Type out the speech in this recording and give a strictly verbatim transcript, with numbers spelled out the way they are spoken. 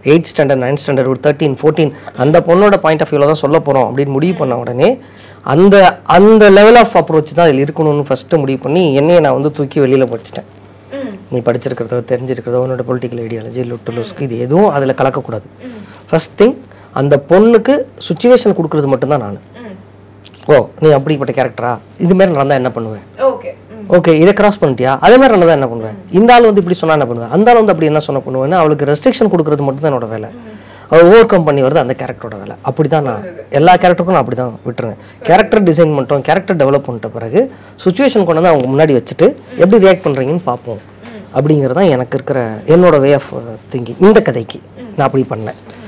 Eight standard ninth standard ஒரு thirteen fourteen அந்த பொண்ணோட பாயிண்ட் ஆஃப் வியூவில் தான் சொல்ல போகிறோம் அப்படின்னு முடிவு பண்ண உடனே அந்த அந்த லெவல் ஆஃப் அப்ரோச் தான் அதில் இருக்கணும்னு ஃபஸ்ட்டு முடிவு பண்ணி என்னையை நான் வந்து தூக்கி வெளியில் படிச்சிட்டேன். நீ படிச்சிருக்கிறதோ தெரிஞ்சிருக்கிறதோ உன்னோட பொலிட்டிக்கல் ஐடியாலஜி லுட்டு லுஸ்க்கு இது எதுவும் அதில் கலக்கக்கூடாது. ஃபர்ஸ்ட் திங் அந்த பொண்ணுக்கு சுச்சுவேஷன் கொடுக்குறது மட்டும்தான் நான். ஓ நீ அப்படிப்பட்ட கேரக்டரா, இதுமாரி நடந்தால் என்ன பண்ணுவேன், ஓகே இதை கிராஸ் பண்ணிட்டியா, அதே மாதிரி நடந்தால் என்ன பண்ணுவேன், இந்த ஆள் வந்து இப்படி சொன்னால் என்ன பண்ணுவேன், அந்த ஆள் வந்து அப்படி என்ன சொன்ன பண்ணுவேன்னா அவளுக்கு ரெஸ்ட்ரிக்ஷன் கொடுக்குறது மட்டும் தான் என்னோட வேலை. அவள் ஓவர் கம் பண்ணி வருது அந்த கேரக்டரோட வேலை. அப்படி தான் நான் எல்லா கேரக்டருக்கும் நான் அப்படி தான் விட்டுருவேன். கேரக்டர் டிசைன் பண்ணிட்டோம், கேரக்டர் டெவலப் பண்ணிட்ட பிறகு சுச்சுவேஷன் கொண்டு வந்து அவங்க முன்னாடி வச்சுட்டு எப்படி ரியாக்ட் பண்ணுறீங்கன்னு பார்ப்போம் அப்படிங்கிறது தான் எனக்கு இருக்கிற என்னோட வே ஆஃப் திங்கிங். இந்த கதைக்கு நான் அப்படி பண்ணேன்.